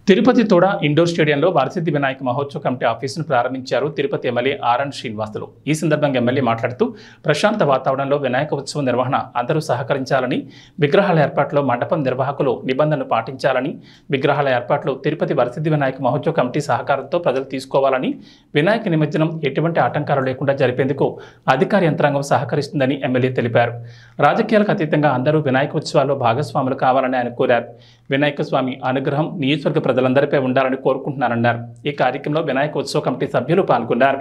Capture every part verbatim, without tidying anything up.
తిరుపతి తోడ ఇండోర్ స్టేడియంలో వరసిద్ధి వినాయక మహోత్సవ కమిటీ ఆఫీసును ప్రారంభించారు తిరుపతి ఎమ్మెల్యే ఆర్ఎన్ శ్రీనివాసులు. ఈ సందర్భంగా ఎమ్మెల్యే మాట్లాడుతూ ప్రశాంత వాతావరణంలో వినాయక ఉత్సవ నిర్వహణ అందరూ సహకరించాలని, విగ్రహాల ఏర్పాటులో మండపం నిర్వాహకులు నిబంధనలు పాటించాలని, విగ్రహాల ఏర్పాట్లు తిరుపతి వరసిద్ధి వినాయక మహోత్సవ కమిటీ సహకారంతో ప్రజలు తీసుకోవాలని, వినాయక నిమజ్జనం ఎటువంటి ఆటంకాలు లేకుండా జరిపేందుకు అధికార యంత్రాంగం సహకరిస్తుందని ఎమ్మెల్యే తెలిపారు. రాజకీయాలకు అతీతంగా అందరూ వినాయక ఉత్సవాల్లో భాగస్వాములు కావాలని ఆయన కోరారు. వినాయక స్వామి అనుగ్రహం నియోజకవర్గ ప్రజలందరిపై ఉండాలని కోరుకుంటున్నారన్నారు. ఈ కార్యక్రమంలో వినాయక ఉత్సవ కమిటీ సభ్యులు పాల్గొన్నారు.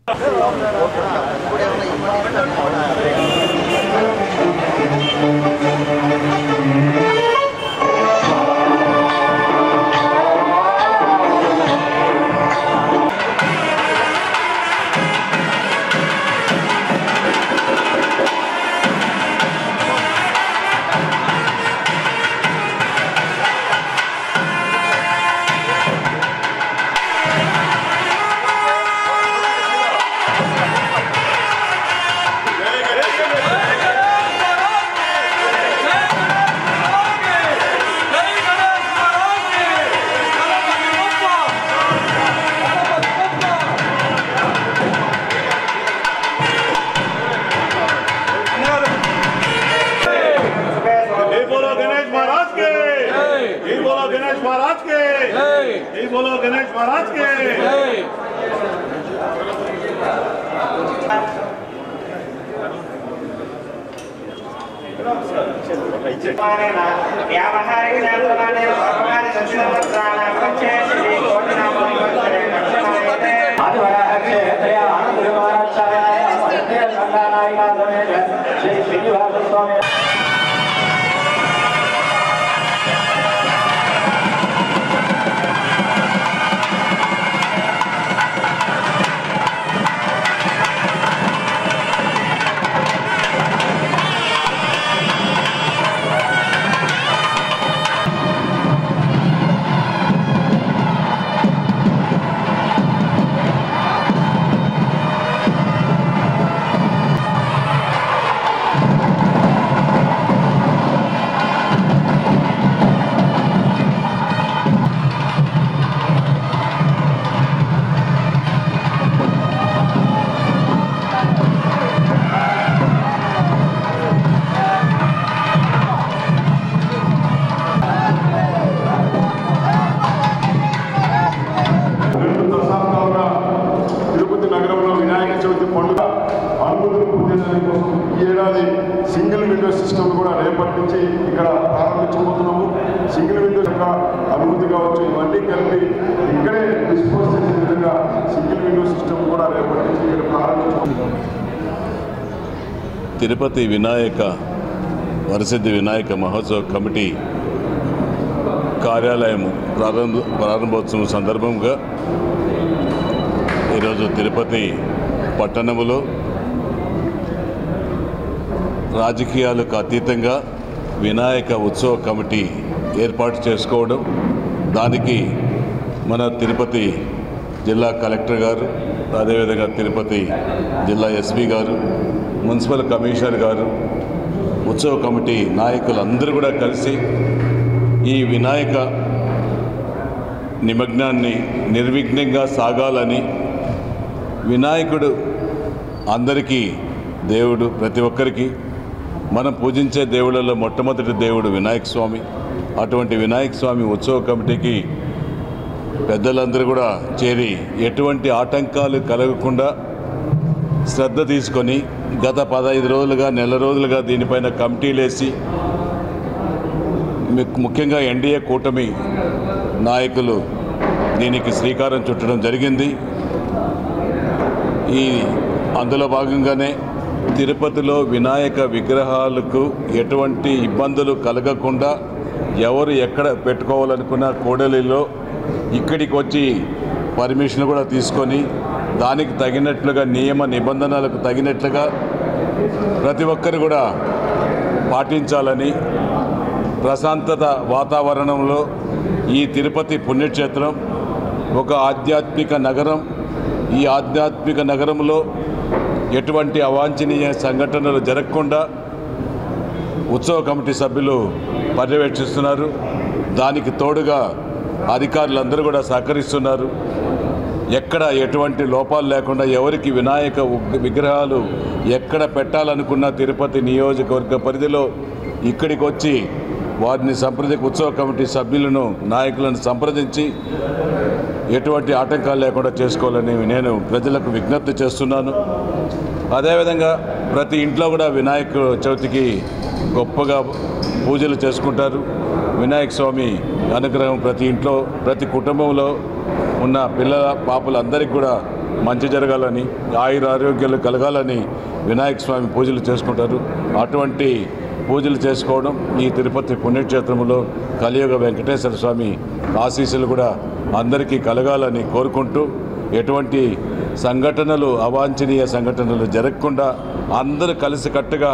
गणेश महाराज के जय, बोलो गणेश महाराज के जय। సింగిల్ విండో సిస్టమ్ కూడా రేపటి నుంచి ఇక్కడ ప్రారంభించబోతున్నాము. సింగిల్ విండో యొక్క అనుమతి కావచ్చు, ఇవన్నీ కలిపి ఇక్కడే డిస్పోజ్ చేసే విధంగా సింగిల్ విండో సిస్టమ్ కూడా రేపటి నుంచి ఇక్కడ ప్రారంభించబోతున్నాము. తిరుపతి వినాయక వరసిద్ధి వినాయక మహోత్సవ కమిటీ కార్యాలయం ప్రారంభ ప్రారంభోత్సవం సందర్భంగా ఈరోజు తిరుపతి పట్టణంలో రాజకీయాలకు అతీతంగా వినాయక ఉత్సవ కమిటీ ఏర్పాటు చేసుకోవడం, దానికి మన తిరుపతి జిల్లా కలెక్టర్ గారు, అదేవిధంగా తిరుపతి జిల్లా ఎస్పీ గారు, మున్సిపల్ కమిషనర్ గారు, ఉత్సవ కమిటీ నాయకులందరూ కూడా కలిసి ఈ వినాయక నిమగ్నాన్ని నిర్విఘ్నంగా సాగాలని, వినాయకుడు అందరికీ దేవుడు, ప్రతి ఒక్కరికి మనం పూజించే దేవుళ్ళలో మొట్టమొదటి దేవుడు వినాయక స్వామి. అటువంటి వినాయక స్వామి ఉత్సవ కమిటీకి పెద్దలందరూ కూడా చేరి ఎటువంటి ఆటంకాలు కలగకుండా శ్రద్ధ తీసుకొని గత పదహైదు రోజులుగా నెల రోజులుగా దీనిపైన కమిటీలు వేసి ముఖ్యంగా ఎన్డీఏ కూటమి నాయకులు దీనికి శ్రీకారం చుట్టడం జరిగింది. ఈ అందులో భాగంగానే తిరుపతిలో వినాయక విగ్రహాలకు ఎటువంటి ఇబ్బందులు కలగకుండా ఎవరు ఎక్కడ పెట్టుకోవాలనుకున్న కూడలిలో ఇక్కడికి వచ్చి పర్మిషన్ కూడా తీసుకొని దానికి తగినట్లుగా నియమ నిబంధనలకు తగినట్లుగా ప్రతి ఒక్కరు కూడా పాటించాలని, ప్రశాంతత వాతావరణంలో ఈ తిరుపతి పుణ్యక్షేత్రం ఒక ఆధ్యాత్మిక నగరం. ఈ ఆధ్యాత్మిక నగరంలో ఎటువంటి అవాంఛనీయ సంఘటనలు జరగకుండా ఉత్సవ కమిటీ సభ్యులు పర్యవేక్షిస్తున్నారు. దానికి తోడుగా అధికారులందరూ కూడా సహకరిస్తున్నారు. ఎక్కడ ఎటువంటి లోపాలు లేకుండా ఎవరికి వినాయక విగ్రహాలు ఎక్కడ పెట్టాలనుకున్న తిరుపతి నియోజకవర్గ పరిధిలో ఇక్కడికి వచ్చి వారిని సంప్రదించి ఉత్సవ కమిటీ సభ్యులను నాయకులను సంప్రదించి ఎటువంటి ఆటంకాలు లేకుండా చేసుకోవాలని నేను ప్రజలకు విజ్ఞప్తి చేస్తున్నాను. అదేవిధంగా ప్రతి ఇంట్లో కూడా వినాయక చవితికి గొప్పగా పూజలు చేసుకుంటారు. వినాయక స్వామి అనుగ్రహం ప్రతి ఇంట్లో ప్రతి కుటుంబంలో ఉన్న పిల్లల పాపలందరికీ కూడా మంచి జరగాలని ఆయుర ఆరోగ్యాలు కలగాలని వినాయక స్వామి పూజలు చేసుకుంటారు. అటువంటి పూజలు చేసుకోవడం ఈ తిరుపతి పుణ్యక్షేత్రంలో కలియుగ వెంకటేశ్వర స్వామి ఆశీస్సులు కూడా అందరికీ కలగాలని కోరుకుంటూ ఎటువంటి సంఘటనలు అవాంఛనీయ సంఘటనలు జరగకుండా అందరూ కలిసికట్టుగా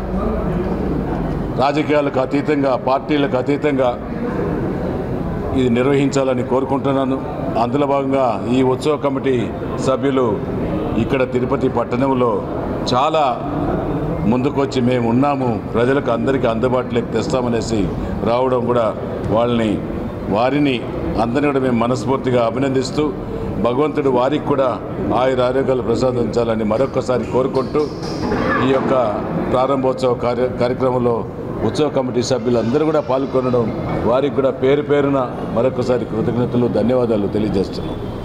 రాజకీయాలకు అతీతంగా పార్టీలకు అతీతంగా ఇది నిర్వహించాలని కోరుకుంటున్నాను. అందులో భాగంగా ఈ ఉత్సవ కమిటీ సభ్యులు ఇక్కడ తిరుపతి పట్టణంలో చాలా ముందుకొచ్చి మేము ఉన్నాము, ప్రజలకు అందరికీ అందుబాటులోకి తెస్తామనేసి రావడం కూడా వాళ్ళని వారిని అందరినీ కూడా మేము మనస్ఫూర్తిగా అభినందిస్తూ భగవంతుడు వారికి కూడా ఆయుర ఆరోగ్యాలు ప్రసాదించాలని మరొకసారి కోరుకుంటూ ఈ యొక్క ప్రారంభోత్సవ కార్య కార్యక్రమంలో ఉత్సవ కమిటీ సభ్యులందరూ కూడా పాల్గొనడం వారికి కూడా పేరు పేరున మరొకసారి కృతజ్ఞతలు ధన్యవాదాలు తెలియజేస్తున్నాం.